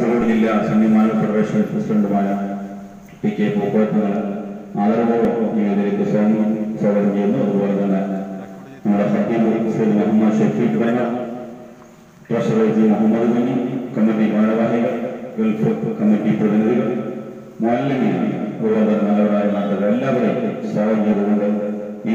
കാസർഗോഡ് ജില്ലാ സന്യമാന ഫെഡറേഷൻ പ്രസിഡന്റുമായ പി കെ പൂക്കോട്ടങ്ങൾ ആദരവോടെ ഇതിലേക്ക് സ്വാഗതം ചെയ്യുന്നു. അതുപോലെ തന്നെ നമ്മുടെ ഖത്തീബ് Sayyid Muhammad Shafeeq Bana, treasurer G Muhammad Mani, committee ഭാരവാഹികൾ, ഗൾഫ് കമ്മിറ്റി പ്രതിനിധികൾ, മുഅല്ലിമീൻ, അതുപോലെ തന്നെ നല്ലവരായ നാട്ടുകാർ എല്ലാവരെയും സ്വാഗതം ചെയ്തുകൊണ്ട് ഈ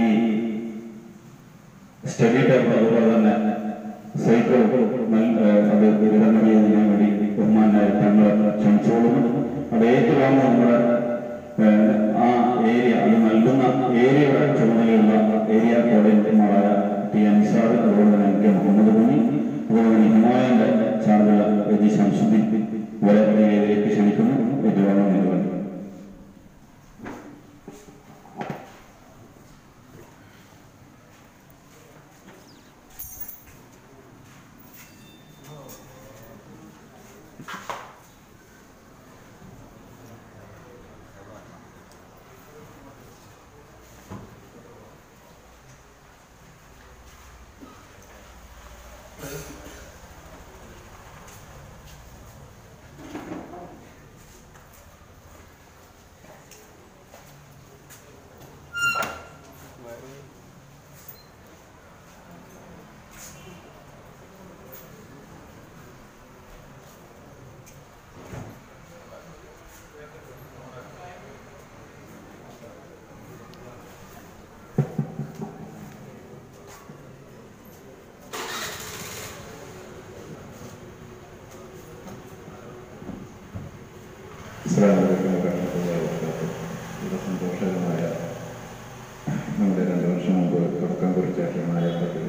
സ്റ്റഡി ടേബിൾ അതുപോലെ തന്നെ സൈക്കിൾ അത് വിതരണം ചെയ്യുന്നതിന് വേണ്ടി ബഹുമാനായ തങ്ങൾ ക്ഷണിച്ചോളുന്നു. അത് ഏറ്റുവാങ്ങുന്ന നമ്മുടെ ആ ഏരിയ, അത് നൽകുന്ന ഏരിയയുടെ ചുമതലയുള്ള ഏരിയ കോർഡിനേറ്റർമാരായ ടി അൻസാർ, അതുപോലെ തന്നെ എം കെ മുഹമ്മദ് മനി, അതുപോലെ തന്നെ ഹിമായന്റെ ചാർജുള്ള എജി ശംസുദ്ദീൻ ഇവരെ ഏരിയയിലേക്ക് ക്ഷണിക്കുന്നു. ഏറ്റുവാങ്ങുന്നതിന് വേണ്ടി സന്തോഷകരമായ നമ്മുടെ 2 വർഷം മുമ്പ് തുടക്കം കുറിച്ച ഹിമായത്തിൽ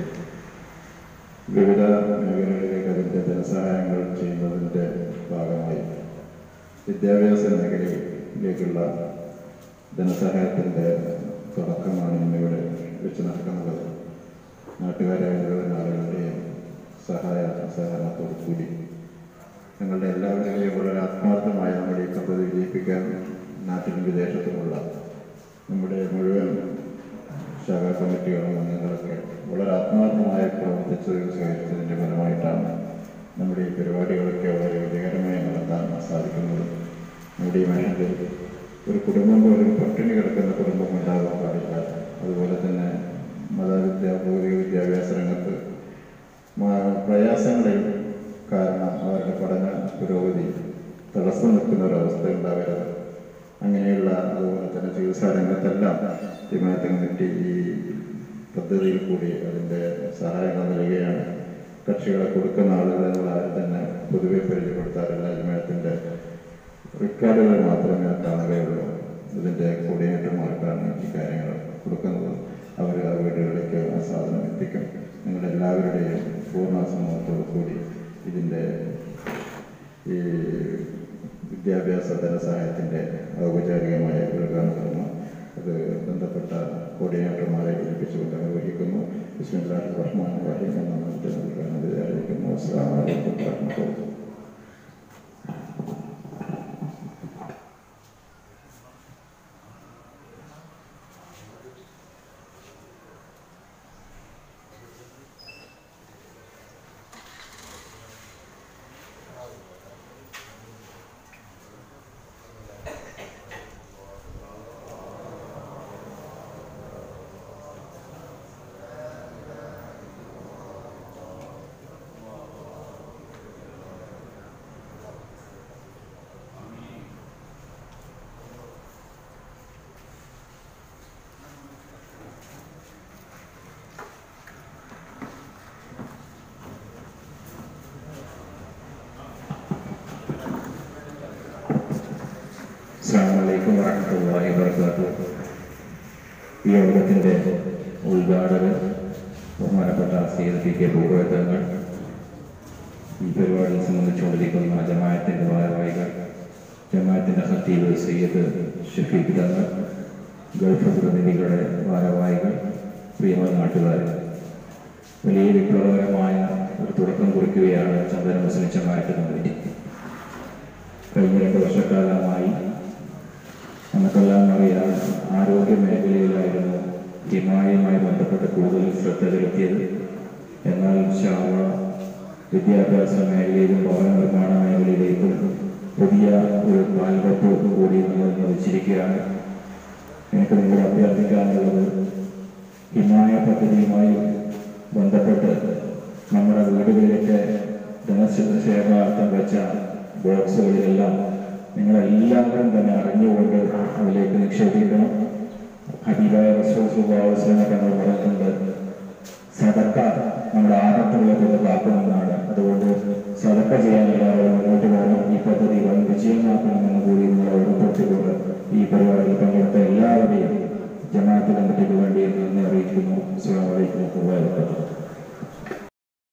വിവിധ മേഖലകളിലേക്ക് അതിൻ്റെ ധനസഹായങ്ങൾ ചെയ്യുന്നതിൻ്റെ ഭാഗമായി വിദ്യാഭ്യാസ മേഖലയിലേക്കുള്ള ധനസഹായത്തിൻ്റെ തുടക്കമാണ് ഇന്നിവിടെ വെച്ച് നടക്കുന്നത്. നാട്ടുകാരായ മുഴുവൻ ആളുകളുടെയും സഹകരണത്തോടു കൂടി ഞങ്ങളുടെ എല്ലാവരുടെയും വളരെ ആത്മാർത്ഥമായ നമ്മുടെ ഈ പദ്ധതി വിജയിപ്പിക്കാൻ നാട്ടിലും വിദേശത്തുമുള്ള നമ്മുടെ മുഴുവൻ ശാഖാ കമ്മിറ്റികളും അംഗങ്ങളൊക്കെ വളരെ ആത്മാർത്ഥമായി പ്രവർത്തിച്ചതിൽ സഹകരിച്ചതിൻ്റെ ഫലമായിട്ടാണ് നമ്മുടെ ഈ പരിപാടികളൊക്കെ വളരെ വിജയകരമായി നടത്താൻ സാധിക്കുന്നത്. നമ്മുടെ ഈ മനുഷ്യത്തിൽ ഒരു കുടുംബം പോലും പട്ടിണി കിടക്കുന്ന കുടുംബം ഉണ്ടാകാൻ പാടില്ല. അതുപോലെ തന്നെ ഭൗതിക വിദ്യാഭ്യാസ രംഗത്ത് പ്രയാസങ്ങളിൽ കാരണം അവരുടെ പഠന പുരോഗതി തടസ്സം നിൽക്കുന്ന ഒരവസ്ഥ ഉണ്ടാവരുത്. അങ്ങനെയുള്ള അതുപോലെ തന്നെ ചികിത്സാ രംഗത്തെല്ലാം ഹിമായത്ത് കമ്മിറ്റി ഈ പദ്ധതിയിൽ കൂടി അതിൻ്റെ സഹായങ്ങൾ നൽകുകയാണ്. കക്ഷികളെ കൊടുക്കുന്ന ആളുകളെ ആരും തന്നെ പൊതുവെ പരിചയപ്പെടുത്താറില്ല. ഹിമായത്തിൻ്റെ റെക്കോർഡുകൾ മാത്രമേ കാണുകയുള്ളൂ. ഇതിൻ്റെ കോർഡിനേറ്റർമാർക്കാണ് ഈ കാര്യങ്ങൾ കൊടുക്കുന്നത്. അവർ ആ വീടുകളിലേക്ക് ആ സാധനം എത്തിക്കും. നിങ്ങളെല്ലാവരുടെയും പൂർണ്ണ സമ്മതത്തോടു കൂടി ഇതിൻ്റെ ഈ വിദ്യാഭ്യാസ ധനസഹായത്തിൻ്റെ ഔപചാരികമായ ഉദ്ഘാടനം അത് ബന്ധപ്പെട്ട കോർഡിനേറ്റർമാരെ ഏൽപ്പിച്ചുകൊണ്ട് നിർവഹിക്കുന്നു. ബിസ്മില്ലാഹിർ റഹ്മാനിർ റഹീം എന്ന നാമത്തിൽ ഉദ്ഘാടനം വിചാരിക്കുന്നു. അസ്സലാമു അലൈക്കും വറഹ്മത്തുള്ളാഹി. അസ്സലാമു അലൈക്കും വറഹ്മത്തുള്ളാഹി വബറകാതുഹു. ഈ യോഗത്തിൻ്റെ ഉദ്ഘാടകർ ബഹുമാനപ്പെട്ട സയ്യിദ് പി കെ പൂക്കോയത്തങ്ങൾ, ഈ പരിപാടിയെ സംബന്ധിച്ചുകൊണ്ടിരിക്കുന്ന ജമാഅത്തിൻ്റെ ഭാരവാഹികൾ, ജമാഅത്തിൻ്റെ ഖത്തീബ് സയ്യിദ് ഷഫീഖ് തങ്ങൾ, ഗൾഫ് പ്രതിനിധികളുടെ ഭാരവാഹികൾ, പ്രിയപ്പെട്ട നാട്ടുകാർ, വലിയ വിപ്ലവകരമായ ഒരു തുടക്കം കുറിക്കുകയാണ് ചന്ദന മുസ്ലിം ജമാഅത്ത് കമ്മിറ്റി. കഴിഞ്ഞ 2 വർഷക്കാലമായി നമുക്കെല്ലാം അറിയാം, ആരോഗ്യ മേഖലയിലായിരുന്നു ഹിമായുമായി ബന്ധപ്പെട്ട് കൂടുതൽ ശ്രദ്ധ ചെലുത്തിയത്. എന്നാൽ വിദ്യാഭ്യാസ മേഖലയിലും ഭവന നിർമ്മാണ മേഖലയിലേക്കും പുതിയ ഒരു കാൽവെപ്പ് കൂടി നമ്മൾ നിർവഹിച്ചിരിക്കുകയാണ്. എനിക്ക് നിങ്ങളോട് അഭ്യർത്ഥിക്കാനുള്ളത്, ഹിമായ പദ്ധതിയുമായി ബന്ധപ്പെട്ട് നമ്മുടെ വീടുകളിലൊക്കെ ധനശേഖരാർത്ഥം വെച്ച ബോക്സുകളിലെല്ലാം നിങ്ങളെല്ലാവരും തന്നെ അറിഞ്ഞുകൊണ്ട് അതിലേക്ക് നിക്ഷേപിക്കണം. ഹബീബായ റസൂൽ സ്വല്ലല്ലാഹു അലൈഹി വസല്ലം തങ്ങൾ പറഞ്ഞിട്ടുണ്ട്, സദക്ക നമ്മുടെ ആപത്തുകളെ കൊണ്ട് കാക്കണമെന്നാണ്. അതുകൊണ്ട് സദക്ക ചെയ്യാൻ എല്ലാവരും മുന്നോട്ട് പോകണം. ഈ പദ്ധതി വൻ വിജയമാക്കണമെന്ന് കൂടി നിങ്ങൾ ഓർമ്മപ്പെടുത്തിക്കൊണ്ട് ഈ പരിപാടിയിൽ പങ്കെടുത്ത എല്ലാവരെയും ജമാഅത്ത് കമ്മിറ്റിക്ക് വേണ്ടി നന്ദി അറിയിക്കുന്നു. അസ്സലാമു അലൈക്കും വറഹ്മത്തുള്ളാഹി വബറകാതുഹു.